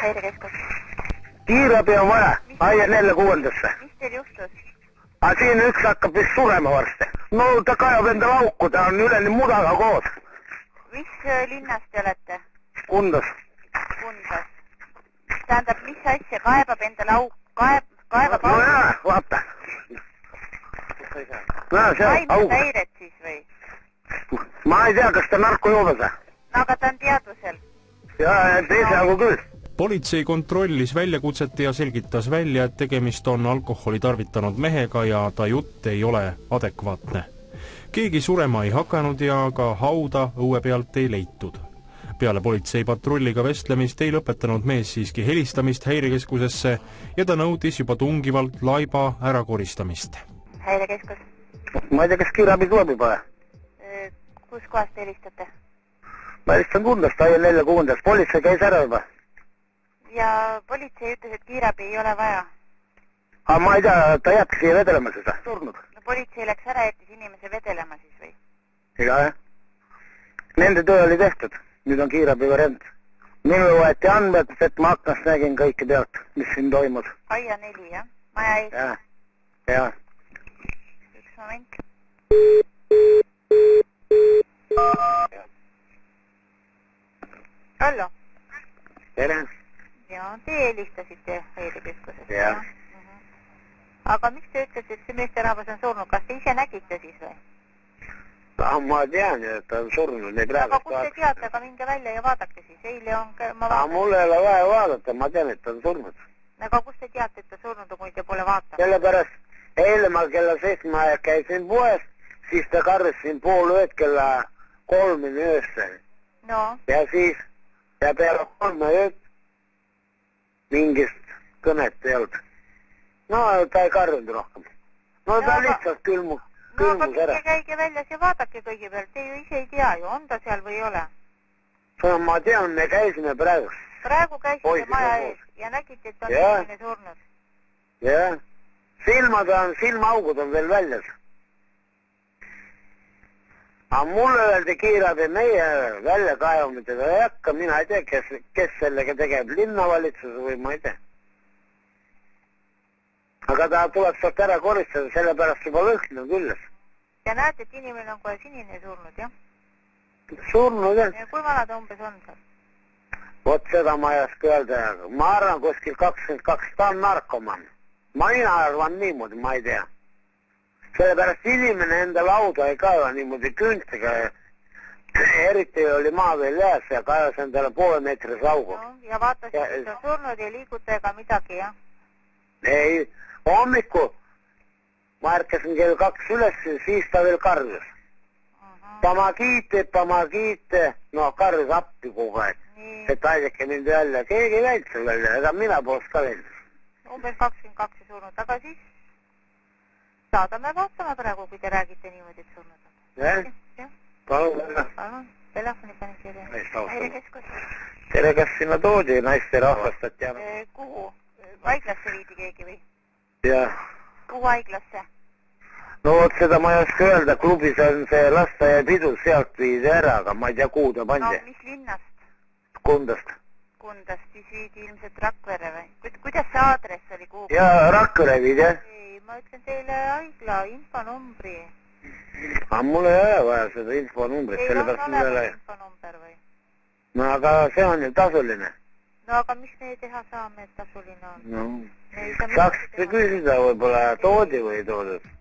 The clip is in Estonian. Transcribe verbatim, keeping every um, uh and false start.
Häirekeskus. Kiirabi on vaja, aia nelja kuuendasse. Mis teil juhtus? Aga siin üks hakkab vist surema varsti. No ta kajab enda lauku, ta on üleni mudaga koos. Mis linnast te olete? Kundas. Kundas. Tähendab, mis asja kaebab enda lauk? Kaeb, kaebab no, no jaa, vaata. No, vaimset häiret siis või? Ma ei tea, kas ta narko joobes. No aga ta on teadvusel. Jaa, teisaagu küll. Politsei kontrollis väljakutset ja selgitas välja, et tegemist on alkoholi tarvitanud mehega ja ta jutt ei ole adekvaatne. Keegi surema ei hakanud ja ka hauda õue pealt ei leitud. Peale politsei patrulliga vestlemist ei lõpetanud mees siiski helistamist häirekeskusesse ja ta nõudis juba tungivalt laiba ärakoristamist. Häirekeskus. Ma ei tea, kas kiirabi tuleb juba? Kus kohast helistate? Ma helistan Kundast, aia nelja kuuendas. Politsei käis ära juba. Ja politsei ütles, et kiirabi ei ole vaja. Aga ma ei tea, ta jättis siia vedelema seda. Surnud. No politsei läks ära, jättis inimese vedelema siis või? Ja, jah. Nende töö oli tehtud. Nüüd on kiirabi variant. Minu võeti andmed, et ma aknast nägin kõike pealt, mis siin toimus. Aia neli, jah? Maja ees? Jah, jah. Üks moment. Hallo? Tere. Ja, te helistasite häirekeskusest. Jah. Aga miks te ütlete, et see meesterahvas on surnud? Kas te ise nägite siis või? Ma tean, et ta on surnud. Aga kus te teate, aga minge välja ja vaadake siis. Eile on... Aga mul ei ole vaja vaadata, ma tean, et ta on surnud. Aga kus te teate, et ta surnud on, kui te pole vaatanud? Sellepärast eile ma kella seitsme aja käisin poes, siis ta karris siin pool ööd kella kolmini öösse. No. Ja siis, ja peale kolme ööd mingist kõnet ei olnud. No ta ei karjunud rohkem. No ta lihtsalt külmus. No aga minge käige väljas ja vaadake kõigepealt, te ju ise ei tea ju, on ta seal või ei ole? Ma tean, me käisime praegu. Praegu käisite maja ees ja nägite, et on inimene surnud. Jah, silmad on, silmaaugud on veel väljas. Aga mulle öeldi kiirabi meie väljakaevamitega ei hakka, mina ei tea, kes, kes sellega tegeb, linnavalitsus või ma ei tea. Aga ta tuleb sealt ära koristada, sellepärast juba lõhn on külles. Ja näete, et inimene on kohe sinine surnud, jah? Surnud, jah. Ja kui vana ta umbes on seal? Vot seda ma ei oska öelda. Ma arvan kuskil kakskümmend kaks, ta on narkoman. Ma mina arvan niimoodi, ma ei tea. Sellepärast inimene enda lauda ei kaeva niimoodi küüntega. Eriti oli maa veel jääs ja kaevas endale poole meetris augu. No, ja vaatasid, et on surnud ja liiguta ega midagi, jah? Ei, hommiku ma ärkasin kell kaks üles, siis ta veel karjus. Pamagiite, pamagiite, no karjus appi kogu aeg. Et aidake mind välja, keegi ei läinud seal välja, ega mina poleks ka välja. Umbes kakskümmend kaks surnud, aga siis saadame vaatama praegu, kui te räägite niimoodi, et surnud on. Jah? Palun väga. Palun, telefoni panin kirja. Häirekeskus. Tere, kas sinna toodi naiste rahvastat ja... Kuhu? Haiglasse viidi keegi või? Jah. Kuhu haiglasse? No vot seda ma ei oska öelda, klubis on see lastaja pidu, sealt viidi ära, aga ma ei tea, kuhu ta pandi. No mis linnast? Kundast. Kundast, siis viidi ilmselt Rakvere või? Kuidas see aadress oli kuhu? Jaa, Rakvere viidi, jah? Ei, ma ütlen teile haigla infonumbri. Aga mul ei ole vaja seda infonumbrit, sellepärast mul ei ole. Infonumber või? No aga see on ju tasuline. No aga mis me teha saame, et tasuline on? No, saaks küsida võib-olla toodi või toodud?